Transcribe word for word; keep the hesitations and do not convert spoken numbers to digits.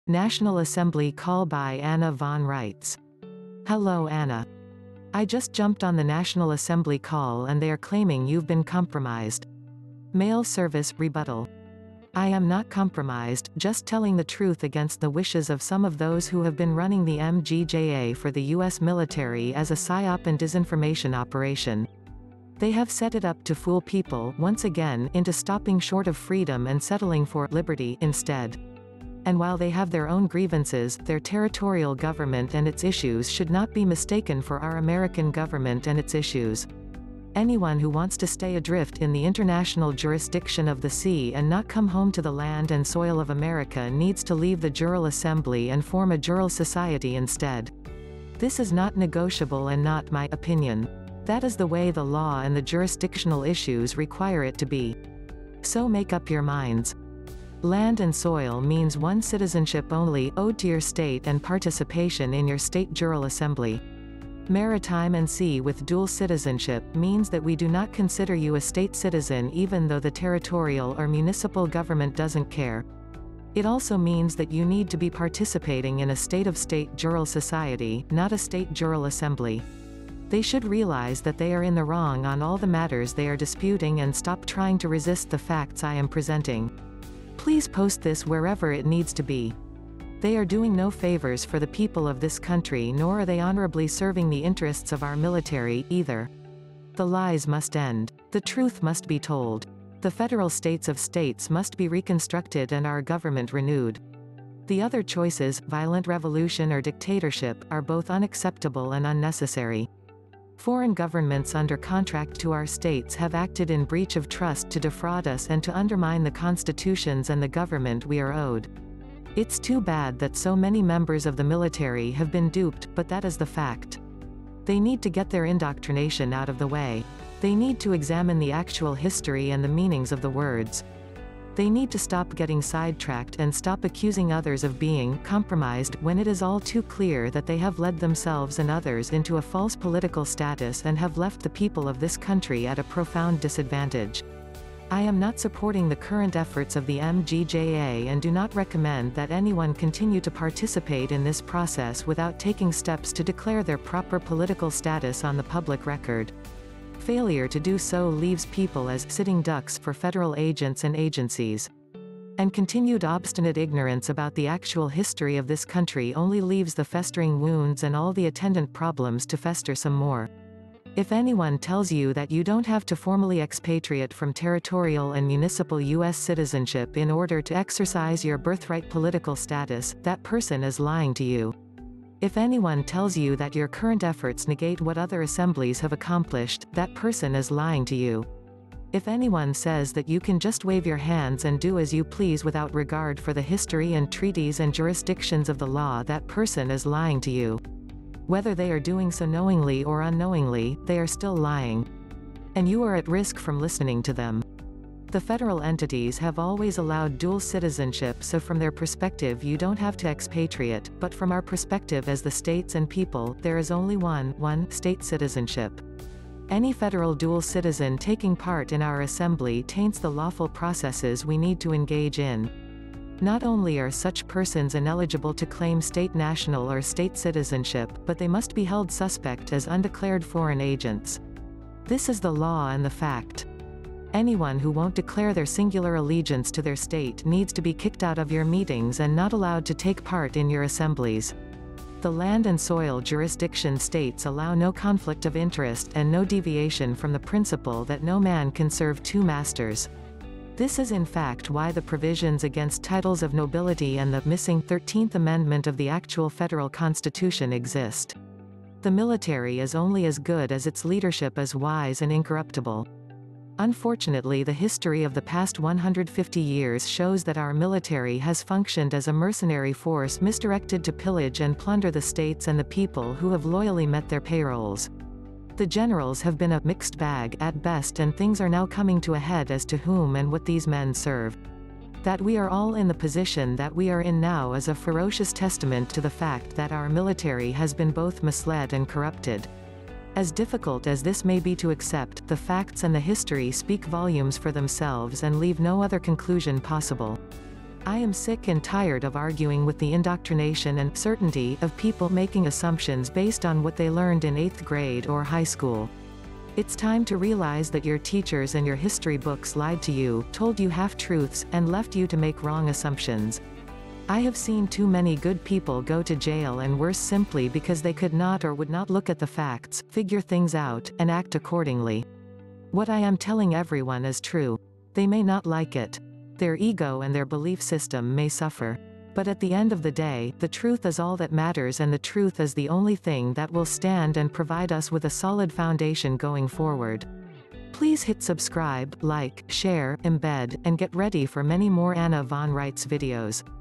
National Assembly call by Anna von Reitz. Hello Anna. I just jumped on the National Assembly call and they are claiming you've been compromised. Mail service rebuttal. I am not compromised, just telling the truth against the wishes of some of those who have been running the M G J A for the U S military as a PsyOp and Disinformation Operation. They have set it up to fool people, once again, into stopping short of freedom and settling for liberty instead. And while they have their own grievances, their territorial government and its issues should not be mistaken for our American government and its issues. Anyone who wants to stay adrift in the international jurisdiction of the sea and not come home to the land and soil of America needs to leave the Jural Assembly and form a Jural Society instead. This is not negotiable and not my opinion. That is the way the law and the jurisdictional issues require it to be. So make up your minds. Land and soil means one citizenship only, owed to your state and participation in your state Jural Assembly. Maritime and sea with dual citizenship means that we do not consider you a state citizen even though the territorial or municipal government doesn't care. It also means that you need to be participating in a state-of-state Jural Society, not a state Jural Assembly. They should realize that they are in the wrong on all the matters they are disputing and stop trying to resist the facts I am presenting. Please post this wherever it needs to be. They are doing no favors for the people of this country, nor are they honorably serving the interests of our military, either. The lies must end. The truth must be told. The federal states of states must be reconstructed and our government renewed. The other choices, violent revolution or dictatorship, are both unacceptable and unnecessary. Foreign governments under contract to our states have acted in breach of trust to defraud us and to undermine the constitutions and the government we are owed. It's too bad that so many members of the military have been duped, but that is the fact. They need to get their indoctrination out of the way. They need to examine the actual history and the meanings of the words. They need to stop getting sidetracked and stop accusing others of being compromised when it is all too clear that they have led themselves and others into a false political status and have left the people of this country at a profound disadvantage. I am not supporting the current efforts of the M G J A and do not recommend that anyone continue to participate in this process without taking steps to declare their proper political status on the public record. Failure to do so leaves people as sitting ducks for federal agents and agencies. And continued obstinate ignorance about the actual history of this country only leaves the festering wounds and all the attendant problems to fester some more. If anyone tells you that you don't have to formally expatriate from territorial and municipal U S citizenship in order to exercise your birthright political status, that person is lying to you. If anyone tells you that your current efforts negate what other assemblies have accomplished, that person is lying to you. If anyone says that you can just wave your hands and do as you please without regard for the history and treaties and jurisdictions of the law, that person is lying to you. Whether they are doing so knowingly or unknowingly, they are still lying. And you are at risk from listening to them. The federal entities have always allowed dual citizenship, so from their perspective you don't have to expatriate, but from our perspective as the states and people, there is only one, one, state citizenship. Any federal dual citizen taking part in our assembly taints the lawful processes we need to engage in. Not only are such persons ineligible to claim state national or state citizenship, but they must be held suspect as undeclared foreign agents. This is the law and the fact. Anyone who won't declare their singular allegiance to their state needs to be kicked out of your meetings and not allowed to take part in your assemblies. The land and soil jurisdiction states allow no conflict of interest and no deviation from the principle that no man can serve two masters. This is in fact why the provisions against titles of nobility and the missing thirteenth Amendment of the actual federal Constitution exist. The military is only as good as its leadership is wise and incorruptible. Unfortunately, the history of the past one hundred fifty years shows that our military has functioned as a mercenary force misdirected to pillage and plunder the states and the people who have loyally met their payrolls. The generals have been a mixed bag at best, and things are now coming to a head as to whom and what these men serve. That we are all in the position that we are in now is a ferocious testament to the fact that our military has been both misled and corrupted. As difficult as this may be to accept, the facts and the history speak volumes for themselves and leave no other conclusion possible. I am sick and tired of arguing with the indoctrination and certainty of people making assumptions based on what they learned in eighth grade or high school. It's time to realize that your teachers and your history books lied to you, told you half-truths, and left you to make wrong assumptions. I have seen too many good people go to jail and worse simply because they could not or would not look at the facts, figure things out, and act accordingly. What I am telling everyone is true. They may not like it. Their ego and their belief system may suffer. But at the end of the day, the truth is all that matters, and the truth is the only thing that will stand and provide us with a solid foundation going forward. Please hit subscribe, like, share, embed, and get ready for many more Anna von Reitz videos.